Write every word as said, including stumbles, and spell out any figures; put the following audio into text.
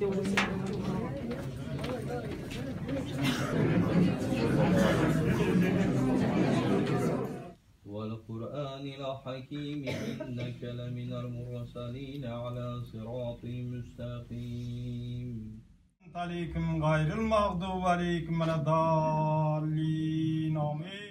والقرآن الحكيم إنك لمن المرسلين على صراط مستقيم عليكم غير المغضوب عليكم ولا الضالين آمين.